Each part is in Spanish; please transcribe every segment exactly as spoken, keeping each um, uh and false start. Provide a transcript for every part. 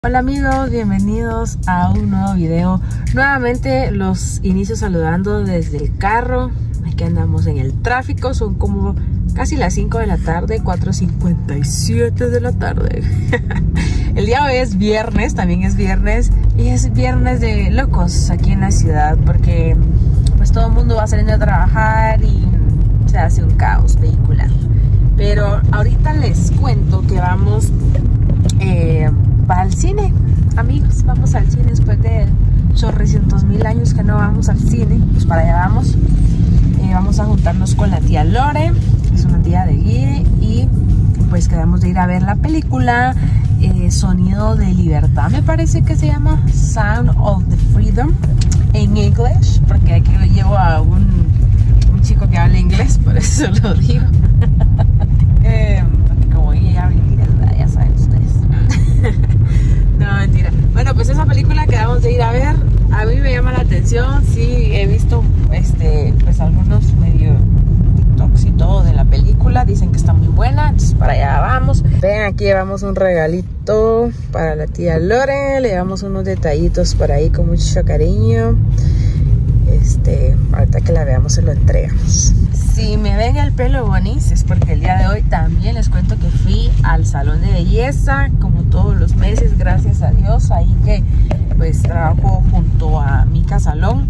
Hola amigos, bienvenidos a un nuevo video. Nuevamente los inicio saludando desde el carro. Aquí andamos en el tráfico, son como casi las cinco de la tarde, cuatro cincuenta y siete de la tarde. El día de hoy es viernes, también es viernes y es viernes de locos aquí en la ciudad porque pues todo el mundo va saliendo a trabajar y se hace un caos vehicular. Pero ahorita les cuento que vamos eh, para el cine, amigos, vamos al cine después de chorrocientos mil años que no vamos al cine, pues para allá vamos. Eh, vamos a juntarnos con la tía Lore, que es una tía de Guille, y pues quedamos de ir a ver la película eh, Sonido de Libertad, me parece que se llama, Sound of the Freedom en inglés, porque aquí llevo a un, un chico que habla inglés, por eso lo digo. eh, porque como Guille habla inglés, ya saben ustedes. No, mentira. Bueno, pues esa película que vamos de ir a ver, a mí me llama la atención. Sí, he visto este, pues algunos medio TikToks y todo de la película. Dicen que está muy buena, entonces para allá vamos. Ven, aquí llevamos un regalito para la tía Lore. Le llevamos unos detallitos por ahí con mucho cariño. Este, ahorita que la veamos se lo entregamos. Si me ven el pelo bonis es porque el día de hoy también les cuento que fui al salón de belleza, como todos los meses, gracias a Dios. Ahí que pues trabajo junto a Mica Salón.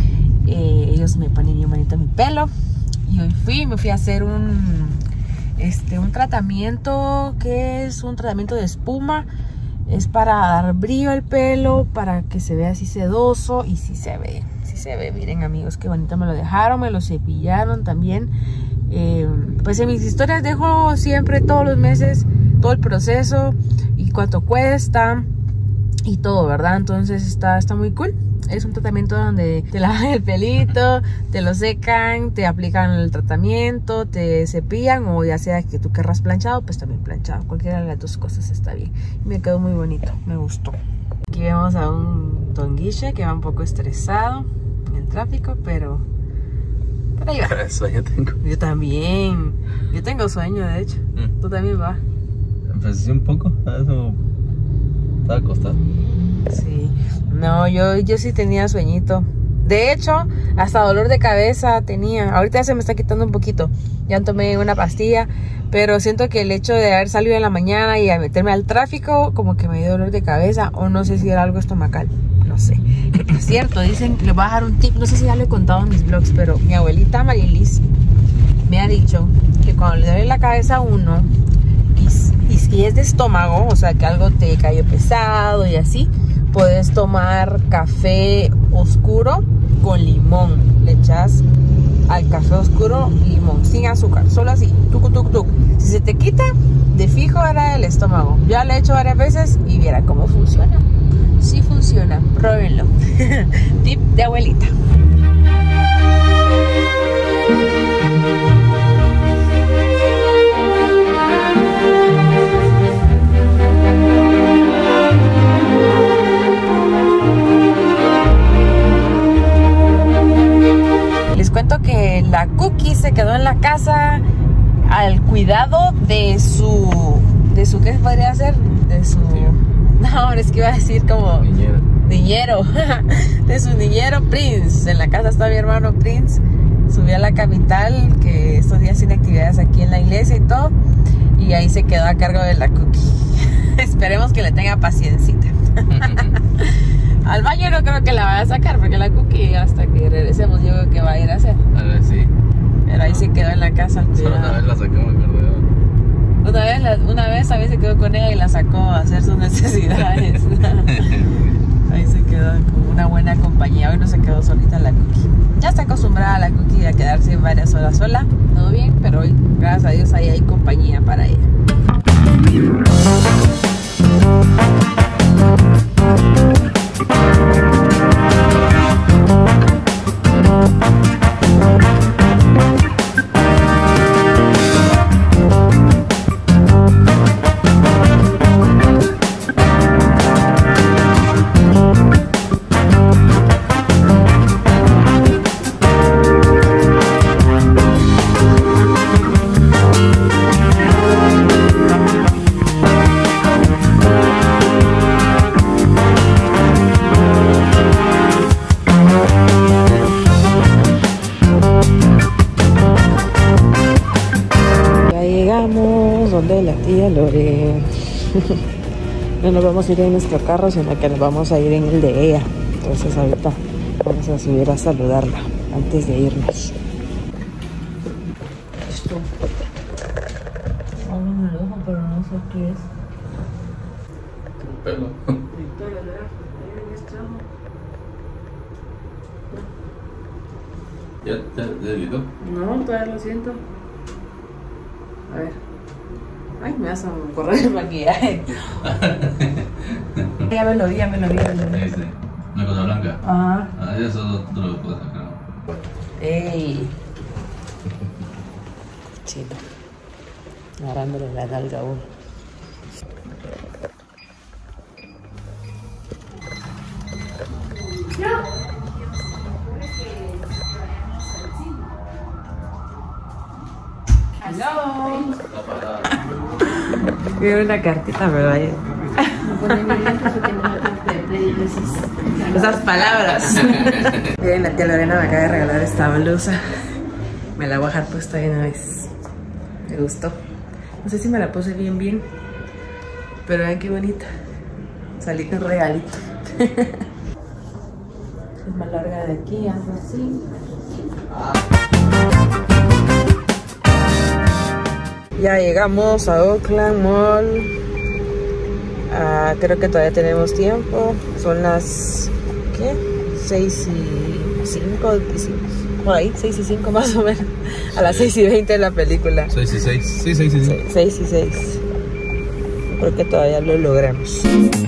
Eh, ellos me ponen bien bonito mi pelo. Y hoy fui, me fui a hacer un, este, un tratamiento que es un tratamiento de espuma. Es para dar brillo al pelo, para que se vea así sedoso y sí se ve. Se ve, miren amigos, qué bonito me lo dejaron, me lo cepillaron también. Eh, pues en mis historias dejo siempre todos los meses todo el proceso y cuánto cuesta y todo, ¿verdad? Entonces está, está muy cool. Es un tratamiento donde te lavan el pelito, te lo secan, te aplican el tratamiento, te cepillan, o ya sea que tú querrás planchado, pues también planchado. Cualquiera de las dos cosas está bien. Y me quedó muy bonito, me gustó. Aquí vemos a un Don Guille que va un poco estresado en el tráfico, pero por ahí va. Sueño tengo. Yo también. Yo tengo sueño, de hecho. Mm. Tú también vas. Pues sí, un poco. Eso estaba acostado. Sí. No, yo, yo sí tenía sueñito. De hecho, hasta dolor de cabeza tenía. Ahorita ya se me está quitando un poquito. Ya tomé una pastilla, pero siento que el hecho de haber salido en la mañana y a meterme al tráfico, como que me dio dolor de cabeza, o no sé si era algo estomacal. No sé. Por cierto, dicen, les voy a dejar un tip, no sé si ya lo he contado en mis vlogs, pero mi abuelita Marielis me ha dicho que cuando le duele la cabeza a uno y, y si es de estómago, o sea que algo te cayó pesado y así, puedes tomar café oscuro con limón. Le echas al café oscuro limón, sin azúcar, solo así, tuc, tuc, tuc. Si se te quita, de fijo era el estómago. Ya le he hecho varias veces y viera cómo funciona. Sí funciona, pruébenlo. Tip de abuelita. Les cuento que la Cookie se quedó en la casa al cuidado de su, de su, ¿qué podría ser? De su... No, es que iba a decir como Niñero. Niñero. De su niñero Prince. En la casa está mi hermano Prince. Subió a la capital, que estos días tiene actividades aquí en la iglesia y todo. Y ahí se quedó a cargo de la Cookie. Esperemos que le tenga paciencita. Al baño no creo que la vaya a sacar, porque la Cookie hasta que regresemos yo creo que va a ir a hacer. A ver, sí. Pero ahí se quedó en la casa al Solo una vez la sacó, me acuerdo. Una vez, la, una vez a veces se quedó con ella y la sacó a hacer sus necesidades. Ahí se quedó con una buena compañía. Hoy no se quedó solita la Cookie. Ya está acostumbrada la Cookie a quedarse varias horas sola. Todo bien, pero hoy, gracias a Dios, ahí hay compañía para ella. Lore. No nos vamos a ir en nuestro carro, sino que nos vamos a ir en el de ella. Entonces ahorita vamos a subir a saludarla antes de irnos. Esto. Algo en el ojo, pero no sé qué es. Un pelo. ¿Ya te delito? No, todavía lo siento. A ver. Ay, me vas a correr el maquillaje. Ya me lo vi, ya me lo vi. Ya me lo vi. Ahí sí. Una cosa blanca. Ajá. Ah, eso tú lo puedes sacar. Ey. Chito. Agarrándole la nalga a uno. Hello. Veo una cartita, ¿verdad? Esas palabras. Miren, la tía Lorena me acaba de regalar esta blusa. Me la voy a dejar puesta de una vez. Me gustó. No sé si me la puse bien, bien. Pero vean qué bonita. Salí con regalito. Es más larga de aquí, algo así. Ya llegamos a Oakland Mall. Uh, creo que todavía tenemos tiempo. Son las ¿qué? seis y cinco, por ahí, seis y cinco más o menos. A las seis y veinte de la película. seis y seis, sí, seis y seis. seis y seis. Creo que todavía lo logramos.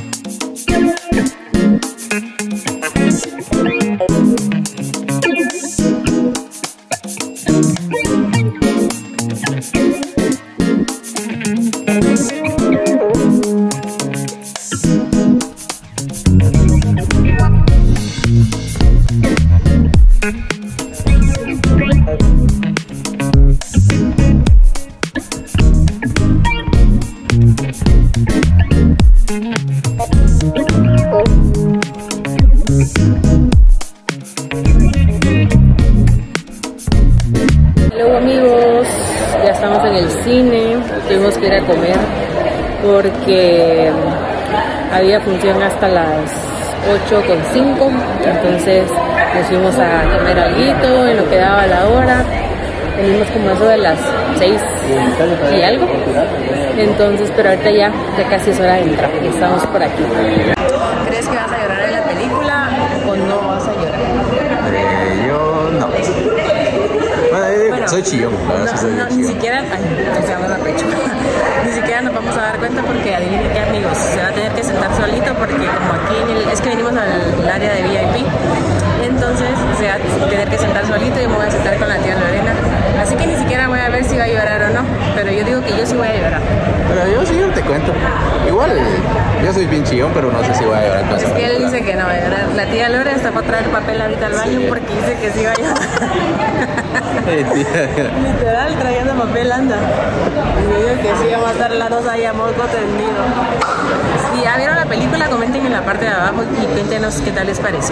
Hola amigos, ya estamos en el cine. Tuvimos que ir a comer porque había función hasta las ocho con cinco, entonces nos fuimos a comer alguito en lo que daba la hora. Venimos como eso de las seis y algo, entonces, pero ahorita ya, ya casi es hora de entrar y estamos por aquí. ¿Crees que vas a llorar en la película o no vas a llorar? Eh, yo no. Bueno, bueno, soy chillón, la verdad, no, soy no, chillón. Ni siquiera, ay, se llama la pecho. Ni siquiera nos vamos a dar cuenta porque adivinen qué, amigos, se va a tener que sentar solito porque como aquí en el, es que venimos al área de V I P, entonces se va a tener que sentar solito y me voy a sentar con la tía Lorena. Así que ni siquiera voy a ver si va a llorar o no, pero yo digo que yo sí voy a llorar. Pero yo sí, yo te cuento. Igual, yo soy bien chillón, pero no sé si voy a llorar. Es que él dice que no va a llorar. La tía Lorena está para traer papel ahorita al baño, sí, porque dice que sí va a llorar. Hey, tía. Literal, trayendo papel anda. Y me digo que sí, vamos a estar las dos ahí a moco tendido. Si ya vieron la película, comenten en la parte de abajo y cuéntenos qué tal les pareció.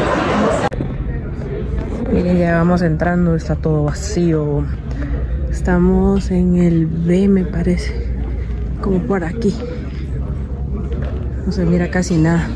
Miren, ya vamos entrando, está todo vacío. Estamos en el B, me parece. Como por aquí. No se mira casi nada.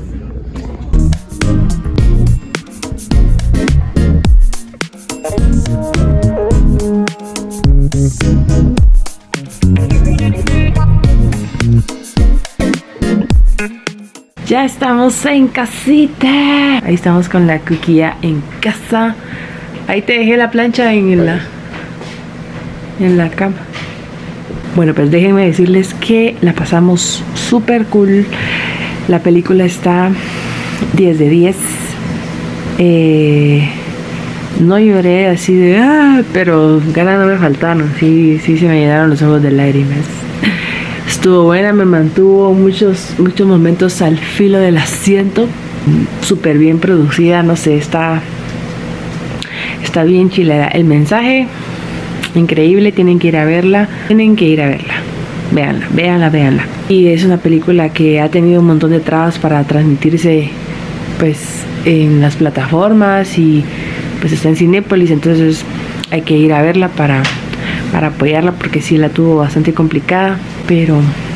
Ya estamos en casita. Ahí estamos con la Cuquilla en casa. Ahí te dejé la plancha en la, en la cama. Bueno, pues déjenme decirles que la pasamos súper cool. La película está diez de diez. Eh, no lloré así de ah, pero ganas no me faltaron. Sí, sí se me llenaron los ojos de lágrimas. Estuvo buena, me mantuvo muchos, muchos momentos al filo del asiento. Súper bien producida, no sé, está, está bien chilera. El mensaje, increíble, tienen que ir a verla. Tienen que ir a verla. Véanla, véanla, véanla. Y es una película que ha tenido un montón de trabas para transmitirse pues en las plataformas y pues está en Cinépolis, entonces hay que ir a verla para, para apoyarla porque sí la tuvo bastante complicada, pero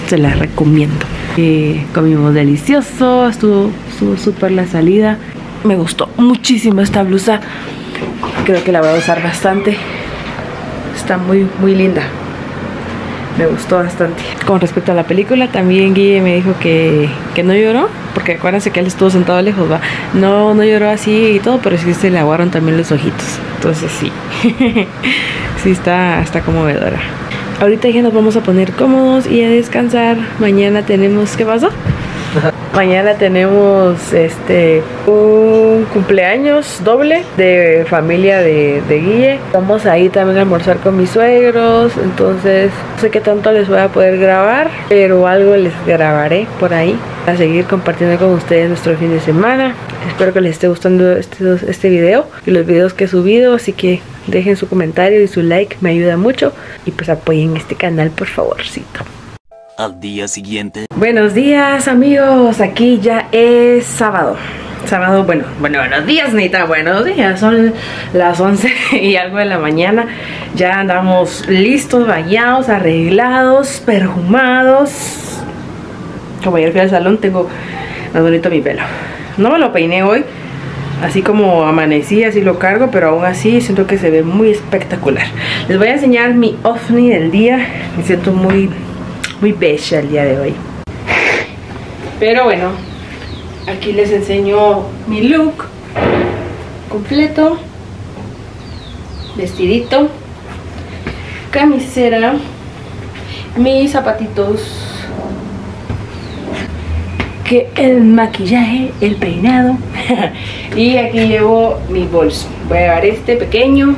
se las recomiendo. Eh, comimos delicioso, estuvo súper la salida. Me gustó muchísimo esta blusa, creo que la voy a usar bastante, está muy muy linda, me gustó bastante. Con respecto a la película, también Guille me dijo que, que no lloró, porque acuérdense que él estuvo sentado lejos, va. No, no lloró así y todo, pero sí se le aguaron también los ojitos. Entonces sí, sí está, está conmovedora. Ahorita ya nos vamos a poner cómodos y a descansar. Mañana tenemos, ¿qué pasó? Mañana tenemos este un cumpleaños doble de familia de, de Guille. Vamos a ir también a almorzar con mis suegros. Entonces no sé qué tanto les voy a poder grabar, pero algo les grabaré por ahí para seguir compartiendo con ustedes nuestro fin de semana. Espero que les esté gustando este, este video y los videos que he subido, así que dejen su comentario y su like, me ayuda mucho. Y pues apoyen este canal, por favorcito. Al día siguiente. Buenos días, amigos, aquí ya es sábado. Sábado, bueno, bueno, buenos días, Nita, buenos días. Son las once y algo de la mañana. Ya andamos listos, bañados, arreglados, perfumados. Como ayer fui al salón, tengo más bonito mi pelo. No me lo peiné hoy, así como amanecí, así lo cargo, pero aún así siento que se ve muy espectacular. Les voy a enseñar mi ovni del día. Me siento muy... muy bella el día de hoy. Pero bueno, aquí les enseño mi look completo. Vestidito, camisera, mis zapatitos, que el maquillaje, el peinado y aquí llevo mi bolso. Voy a llevar este pequeño,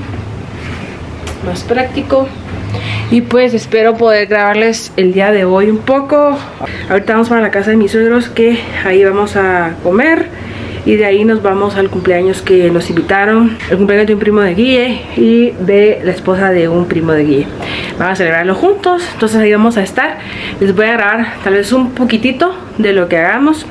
más práctico. Y pues espero poder grabarles el día de hoy un poco. Ahorita vamos para la casa de mis suegros, que ahí vamos a comer. Y de ahí nos vamos al cumpleaños que nos invitaron. El cumpleaños de un primo de Guille y de la esposa de un primo de Guille. Vamos a celebrarlo juntos, entonces ahí vamos a estar. Les voy a grabar tal vez un poquitito de lo que hagamos.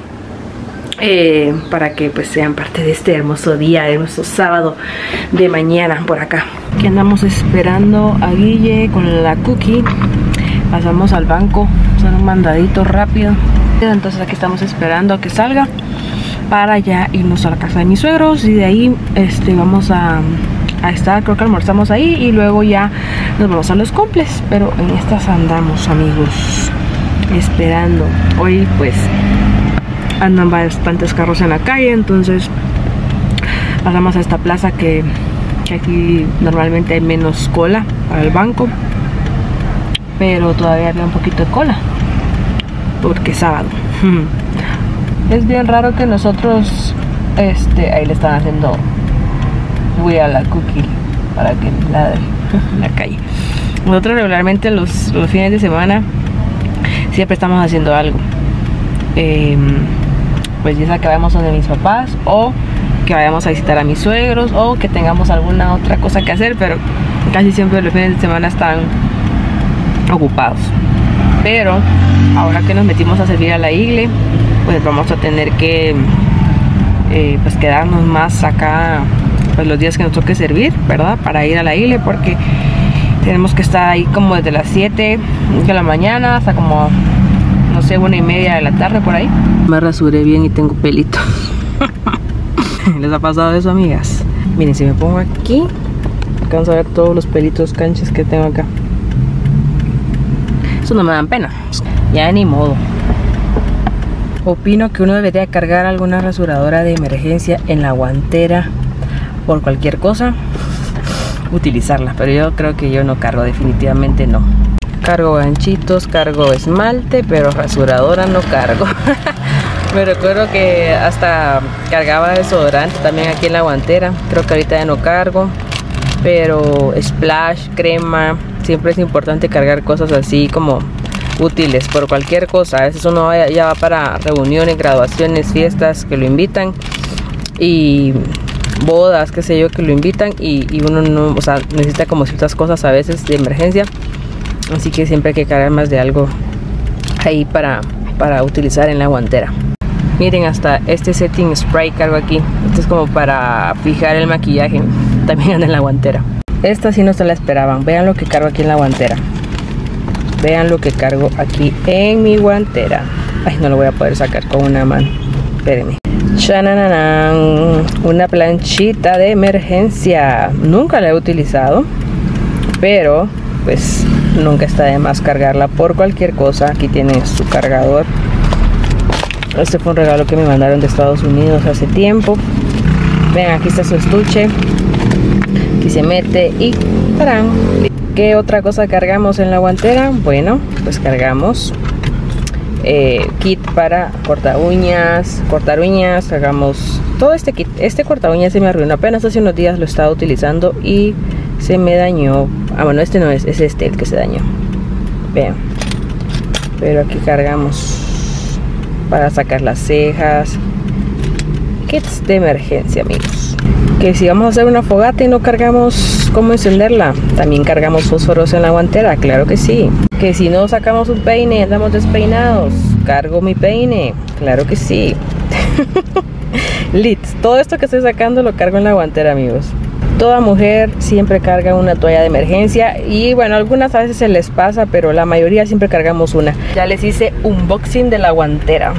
Eh, para que pues sean parte de este hermoso día, hermoso sábado de mañana por acá. Aquí andamos esperando a Guille con la cookie. Pasamos al banco, hacer un mandadito rápido. Entonces aquí estamos esperando a que salga para ya irnos a la casa de mis suegros. Y de ahí este, vamos a, a estar, creo que almorzamos ahí. Y luego ya nos vamos a los cumples. Pero en estas andamos, amigos, esperando. Hoy pues andan bastantes carros en la calle, entonces pasamos a esta plaza que, que aquí normalmente hay menos cola para el banco, pero todavía había un poquito de cola porque es sábado. Es bien raro que nosotros este ahí le están haciendo voy a la cookie para que ladre en la calle. Nosotros regularmente los, los fines de semana siempre estamos haciendo algo. Eh, pues ya sea que vayamos donde mis papás, o que vayamos a visitar a mis suegros, o que tengamos alguna otra cosa que hacer, pero casi siempre los fines de semana están ocupados. Pero ahora que nos metimos a servir a la iglesia, pues vamos a tener que eh, pues quedarnos más acá pues los días que nos toque servir, ¿verdad? Para ir a la iglesia, porque tenemos que estar ahí como desde las siete de la mañana hasta como no sé, una y media de la tarde por ahí. Me rasuré bien y tengo pelito. ¿Les ha pasado eso, amigas? Miren, si me pongo aquí, alcanzo a ver todos los pelitos canches que tengo acá. Eso no me dan pena. Ya ni modo. Opino que uno debería cargar alguna rasuradora de emergencia en la guantera por cualquier cosa. Utilizarla, pero yo creo que yo no cargo, definitivamente no. Cargo ganchitos, cargo esmalte, pero rasuradora no cargo. Me recuerdo que hasta cargaba desodorante también aquí en la guantera. Creo que ahorita ya no cargo, pero splash, crema, siempre es importante cargar cosas así como útiles por cualquier cosa. A veces uno ya va para reuniones, graduaciones, fiestas que lo invitan, y bodas, qué sé yo, que lo invitan, y, y uno no, o sea, necesita como ciertas cosas a veces de emergencia. Así que siempre hay que cargar más de algo ahí para, para utilizar en la guantera. Miren, hasta este setting spray cargo aquí. Esto es como para fijar el maquillaje. También anda en la guantera. Esta sí no se la esperaban. Vean lo que cargo aquí en la guantera. vean lo que cargo aquí en mi guantera. Ay, no lo voy a poder sacar con una mano. Espérenme. ¡Chananán! Una planchita de emergencia. Nunca la he utilizado, pero pues nunca está de más cargarla por cualquier cosa. Aquí tiene su cargador. Este fue un regalo que me mandaron de Estados Unidos hace tiempo. Vean, aquí está su estuche. Aquí se mete y ¡tarán! ¿Qué otra cosa cargamos en la guantera? Bueno, pues cargamos eh, kit para cortar uñas, cortar uñas, cargamos todo este kit. Este corta uñas se me arruinó apenas hace unos días, lo estaba utilizando y se me dañó. Ah, bueno, este no es, es este el que se dañó. Vean. Pero aquí cargamos para sacar las cejas. Kits de emergencia, amigos. Que si vamos a hacer una fogata y no cargamos cómo encenderla, también cargamos fósforos en la guantera, claro que sí. Que si no sacamos un peine y andamos despeinados, cargo mi peine, claro que sí. Listo, todo esto que estoy sacando lo cargo en la guantera, amigos. Toda mujer siempre carga una toalla de emergencia y bueno, algunas a veces se les pasa, pero la mayoría siempre cargamos una. Ya les hice unboxing de la guantera.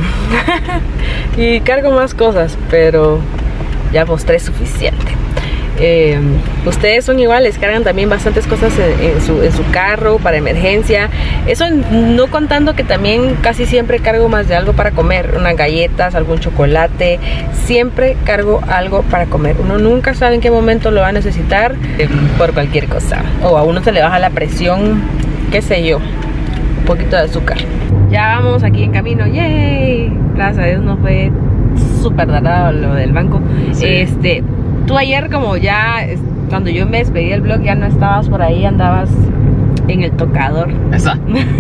Y cargo más cosas, pero ya mostré suficiente. Eh, ustedes son iguales, cargan también bastantes cosas en, en, su, en su carro para emergencia. Eso no contando que también casi siempre cargo más de algo para comer, unas galletas, algún chocolate. Siempre cargo algo para comer. Uno nunca sabe en qué momento lo va a necesitar eh, por cualquier cosa. O a uno se le baja la presión, qué sé yo, un poquito de azúcar. Ya vamos aquí en camino, yay. Gracias a Dios no fue súper tardado lo del banco. Sí. Este, tú ayer como ya, cuando yo me despedí del vlog, ya no estabas por ahí, andabas en el tocador. Esa.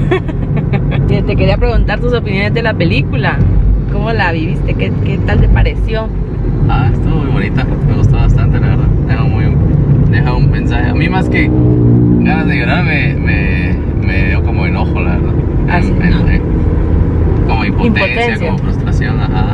Te quería preguntar tus opiniones de la película. ¿Cómo la viviste? ¿Qué, qué tal te pareció? Ah, estuvo muy bonita, me gustó bastante, la verdad. Deja, muy, deja un mensaje. A mí más que ganas de llorar me, me, me dio como enojo, la verdad. Ah, sí, en, en, como impotencia, impotencia, como frustración, ajá.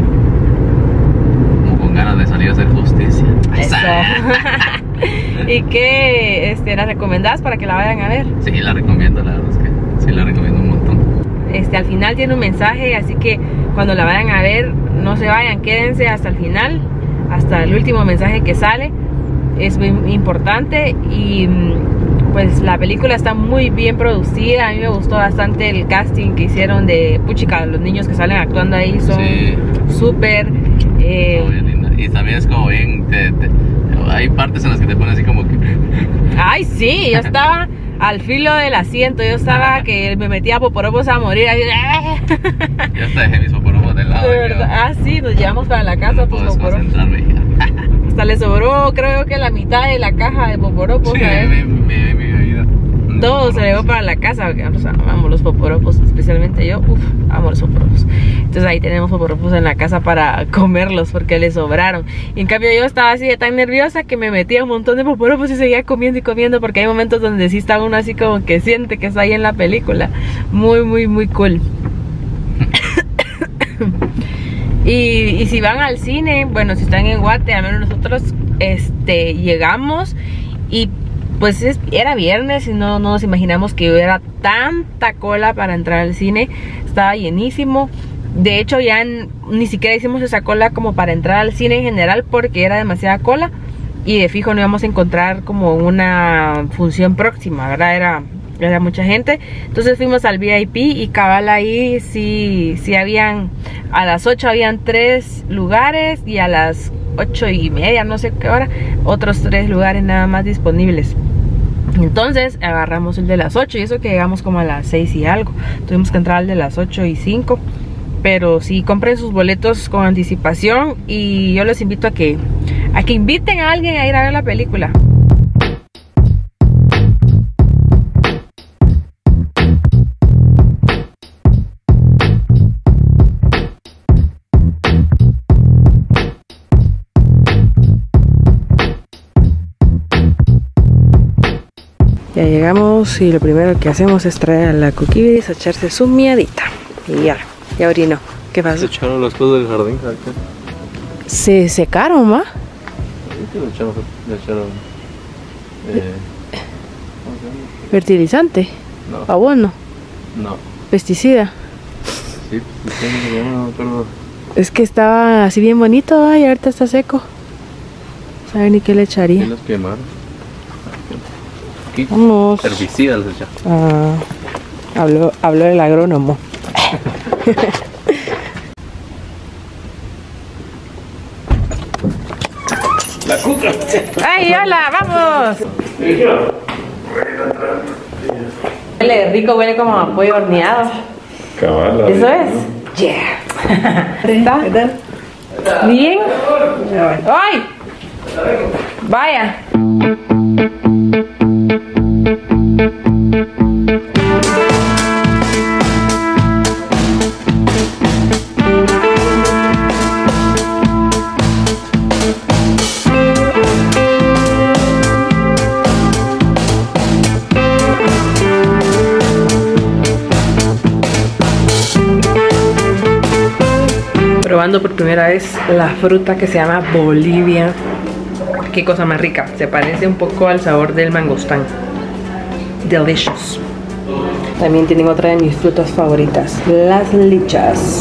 Como con ganas de salir a hacer justicia. Eso. ¿Y qué este, la recomendás para que la vayan a ver? Sí, la recomiendo, la verdad es que sí la recomiendo un montón. Este, al final tiene un mensaje, así que cuando la vayan a ver, no se vayan, quédense hasta el final, hasta el último mensaje que sale. Es muy importante y pues la película está muy bien producida. A mí me gustó bastante el casting que hicieron de puchica, los niños que salen actuando ahí son súper sí. eh, muy linda. Y también es como bien te, te, hay partes en las que te ponen así como que ay sí, yo estaba al filo del asiento, yo estaba que me metía poporopos a morir ahí. Yo hasta dejé mis poporopos de lado. De verdad. Ah sí, nos llevamos para la casa no pues poporopos. Hasta le sobró creo que la mitad de la caja de poporopos. Sí, me, me, me, me todo se llevó para la casa porque o sea, amamos los poporopos, especialmente yo. Uf, amo los poporopos. Entonces ahí tenemos poporopos en la casa para comerlos porque le sobraron. Y en cambio yo estaba así de tan nerviosa que me metía un montón de poporopos y seguía comiendo y comiendo porque hay momentos donde sí está uno así como que siente que está ahí en la película. Muy, muy, muy cool. Y, y si van al cine, bueno, si están en Guate, al menos nosotros este, llegamos y pues es, era viernes y no, no nos imaginamos que hubiera tanta cola para entrar al cine. Estaba llenísimo. De hecho ya en, ni siquiera hicimos esa cola como para entrar al cine en general porque era demasiada cola y de fijo no íbamos a encontrar como una función próxima, ¿verdad? Era... era mucha gente. Entonces fuimos al V I P y cabal ahí sí, sí habían, a las ocho habían tres lugares y a las ocho y media, no sé qué hora, otros tres lugares nada más disponibles. Entonces agarramos el de las ocho y eso que llegamos como a las seis y algo. Tuvimos que entrar al de las ocho y cinco. Pero sí, compren sus boletos con anticipación y yo les invito a que, a que inviten a alguien a ir a ver la película. Ya llegamos y lo primero que hacemos es traer a la Coquividis a echarse su miadita. Y ya, ya orinó. ¿Qué pasa? Se echaron las cosas del jardín. ¿Se secaron, ma? Sí, le echaron, le echaron eh, fertilizante. No. Abono, No. pesticida. Sí, no me acuerdo. Es que estaba así bien bonito, ¿eh? Y ahorita está seco. ¿Saben ni qué le echaría? Sí, los quemaron. Aquí. Vamos. Herbicidas les echamos. Ah, habló, habló el agrónomo. La cuca. ¡Ay, hola! ¡Vamos! Huele rico, huele como a pollo horneado. Cabal. ¿Eso es? Yeah. ¿Está? ¿Qué tal? ¿Bien? ¡Ay! Vaya. Probando por primera vez la fruta que se llama Bolivia. Qué cosa más rica. Se parece un poco al sabor del mangostán. Delicious. También tienen otra de mis frutas favoritas, las lichas.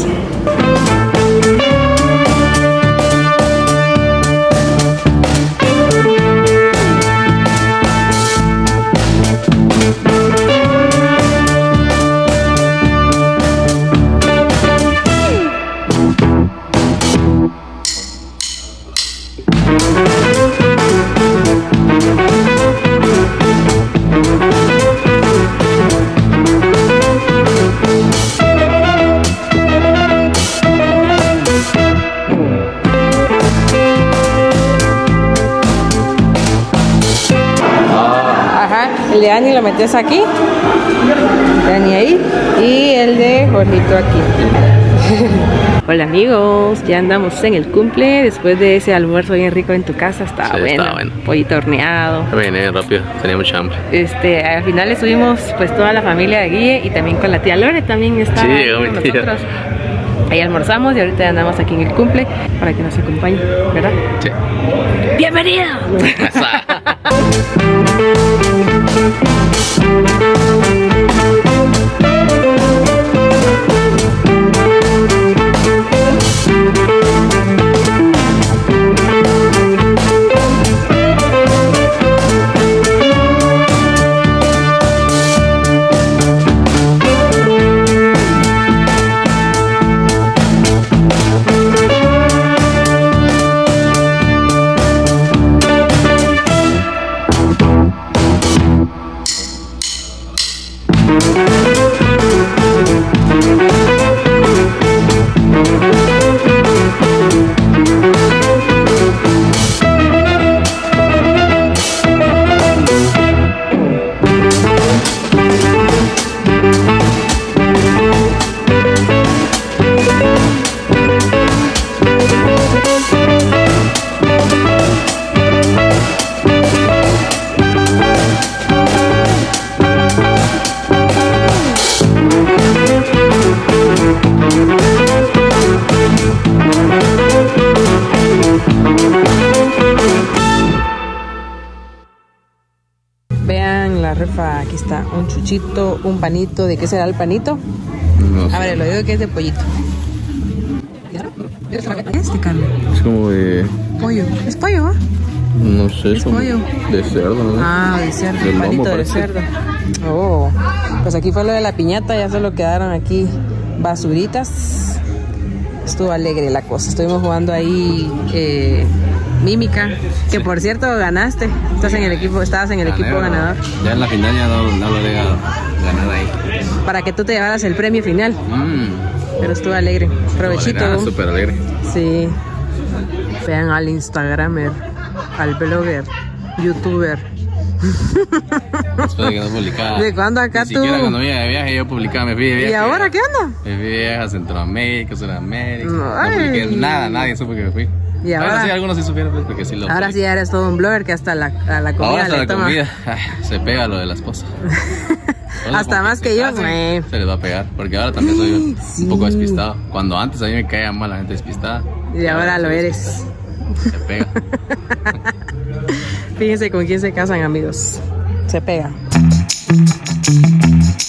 El de Ani lo metes aquí, Dani ahí, y el de Jorgito aquí. Hola amigos, ya andamos en el cumple después de ese almuerzo bien rico en tu casa. Estaba, Sí, bueno, estaba bueno. Pollito horneado. Vine rápido, tenía mucha hambre. Este, al final estuvimos pues toda la familia de Guille y también con la tía Lore, también estaba Sí, ahí llegó con mi tía. nosotros. Ahí almorzamos y ahorita andamos aquí en el cumple para que nos acompañe, ¿verdad? Sí. ¡Bienvenido! Vean la refa, aquí está un chuchito, un panito. ¿De qué será el panito? No sé. A ver, lo digo que es de pollito. ¿Qué es este, Carlos? Es como de... Pollo. ¿Es pollo, va? No sé, Es como pollo. de cerdo, ¿no? Ah, de cerdo, Del lomo, panito de parece. cerdo. Oh, pues aquí fue lo de la piñata, ya solo quedaron aquí basuritas. Estuvo alegre la cosa. Estuvimos jugando ahí eh, mímica, que por cierto ganaste. Estás en el equipo, estabas en el equipo Gané, ganador. Ya en la final ya no, no lo había ganado ahí. Para que tú te llevaras el premio final. Mmm. Pero estuvo alegre. Provechito. Era súper alegre. Sí. Vean al Instagramer, al blogger, youtuber. Después de que no publicaba. ¿De cuándo acá Ni tú? siquiera cuando iba de viaje yo publicaba, me fui de viaje. ¿Y ahora qué onda? Me fui de viaje a Centroamérica, Sudamérica. No, Ay. publiqué nada, nadie supo que me fui. Y ahora, Bueno, sí, algunos sí supieron, pues, porque sí lo ahora sí eres todo un blogger que hasta la, a la comida Ahora hasta le la toma. comida ay, se pega lo de la esposa. Ahora, Hasta como más se que yo, casen, güey. se les va a pegar, porque ahora también soy un, Sí. un poco despistado. Cuando antes a mí me caía mal la gente despistada. Y ahora lo soy eres. despistado. Se pega. Fíjense con quién se casan, amigos. Se pega.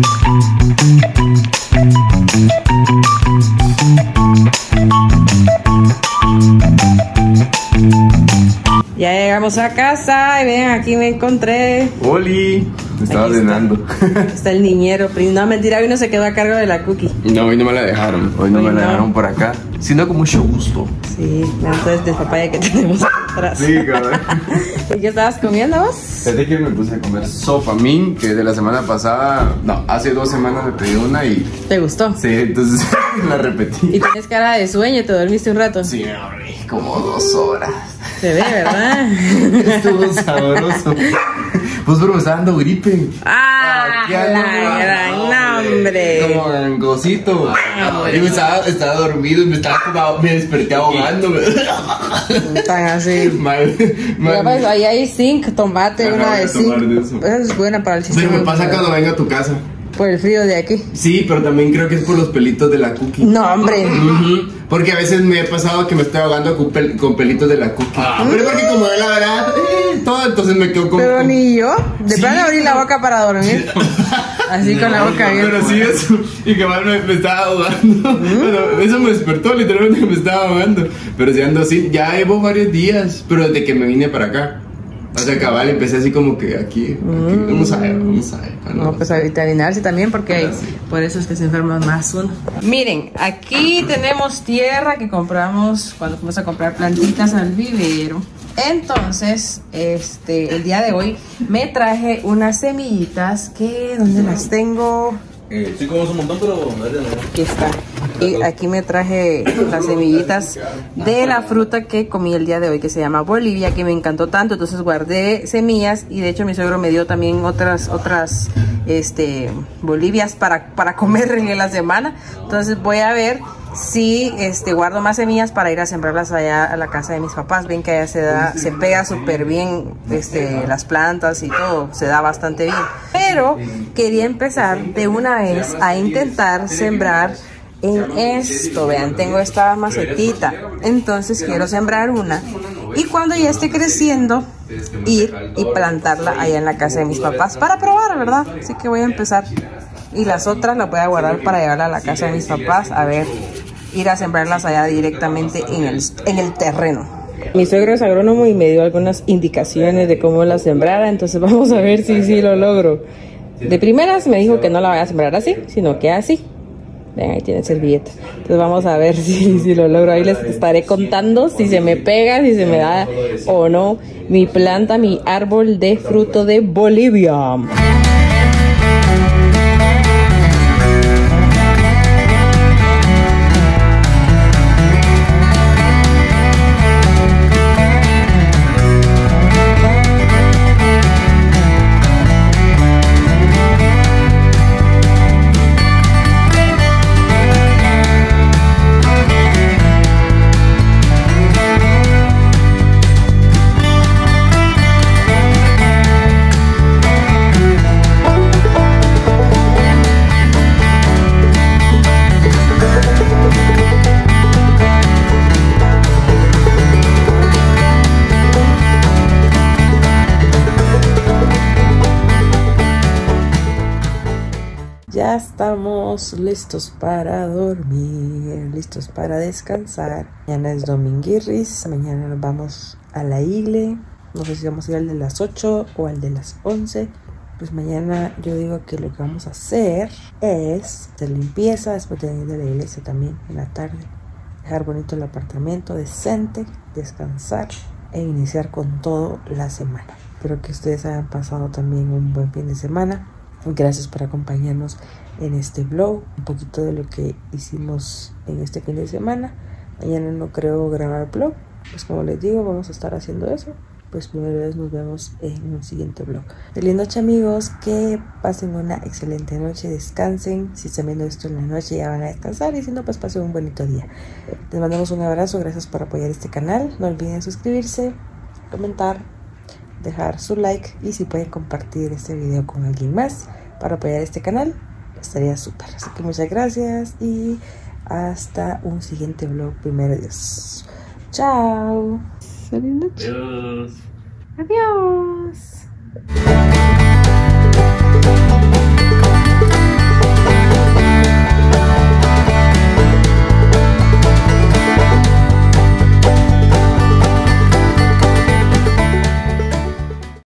Ya llegamos a casa y ven, aquí me encontré. Oli, me estaba Aquí ordenando. Está, está el niñero. No, mentira, hoy no se quedó a cargo de la cookie. No, hoy no me la dejaron. Hoy no Hoy me la no. dejaron por acá. Sino con mucho gusto. Sí, entonces de papaya que tenemos atrás. Sí, cabrón. ¿Y qué estabas comiendo vos? Fíjate que me puse a comer sofamín, que de la semana pasada, no, hace dos semanas me pedí una y ¿Te gustó? sí, entonces la repetí. Y tienes cara de sueño, ¿te dormiste un rato? Sí, me dormí como dos horas. Se ve, ¿verdad? Estuvo sabroso. Pues pero me estaba dando gripe. ¡Ah! Aquí ando, La gran nombre. Como gangosito. Ah, y me estaba, estaba dormido y me estaba como, me desperté ahogándome. Están así. Mal, mal. Ya ves, ahí hay zinc, tomate, Acabo una de de tomar zinc. de eso. Esa es buena para el Pero sistema. me pasa cuando vengo a tu casa. Por el frío de aquí. Sí, pero también creo que es por los pelitos de la cookie. No, hombre. Ujú, porque a veces me he pasado que me estoy ahogando con, pel- con pelitos de la cookie. Pero porque como de la verdad, eh, todo, entonces me quedo con... Pero con- ni yo. De Sí. plano abrí la boca para dormir. Así con la boca abierta. Pero sí, eso. Y que mal me, me estaba ahogando. Bueno, eso me despertó, literalmente que me estaba ahogando. Pero si ando así, ya llevo varios días. Pero desde que me vine para acá. O sea, cabal, empecé así como que aquí. aquí. Vamos a ver, vamos a ver. Ah, No, pues a vitaminarse también porque hay, por eso es que se enferma más uno. Miren, aquí tenemos tierra que compramos cuando fuimos a comprar plantitas al vivero. Entonces, este, el día de hoy me traje unas semillitas que, ¿dónde las tengo? Eh, sí, como un montón, pero... Aquí está. Y aquí me traje las semillitas de la fruta que comí el día de hoy, que se llama Bolivia, que me encantó tanto. Entonces guardé semillas y de hecho mi suegro me dio también otras otras este Bolivias para, para comer en la semana. Entonces voy a ver si este guardo más semillas para ir a sembrarlas allá a la casa de mis papás. Ven que allá se da, se pega súper bien este, las plantas y todo, se da bastante bien. Pero quería empezar de una vez a intentar sembrar en esto. Vean, tengo esta macetita, entonces quiero sembrar una y cuando ya esté creciendo ir y plantarla allá en la casa de mis papás para probar, ¿verdad? Así que voy a empezar y las otras las voy a guardar para llevarla a la casa de mis papás, a ver, ir a sembrarlas allá directamente en el, en el terreno. Mi suegro es agrónomo y me dio algunas indicaciones de cómo la sembrara, entonces vamos a ver si sí lo logro. De primeras me dijo que no la voy a sembrar así, sino que así. Ven, ahí tiene servilleta. Entonces vamos a ver si, si lo logro. Ahí les estaré contando si se me pega, si se me da o no mi planta, mi árbol de fruto de Bolivia. Ya estamos listos para dormir, listos para descansar. Mañana es dominguirris, mañana nos vamos a la igle. No sé si vamos a ir al de las ocho o al de las once. Pues mañana yo digo que lo que vamos a hacer es hacer limpieza después de venir de la iglesia también en la tarde. Dejar bonito el apartamento, decente, descansar e iniciar con todo la semana. Espero que ustedes hayan pasado también un buen fin de semana. Gracias por acompañarnos en este vlog, un poquito de lo que hicimos en este fin de semana. Mañana no creo grabar vlog, pues como les digo, vamos a estar haciendo eso. Pues primero vez nos vemos en un siguiente vlog. Feliz noche amigos, que pasen una excelente noche, descansen. Si están viendo esto en la noche ya van a descansar y si no pues pasen un bonito día. Les mandamos un abrazo, gracias por apoyar este canal. No olviden suscribirse, comentar, dejar su like y si pueden compartir este video con alguien más para apoyar este canal, estaría súper. Así que muchas gracias y hasta un siguiente vlog. Primero Dios. Chao. Feliz noche. Adiós. Adiós.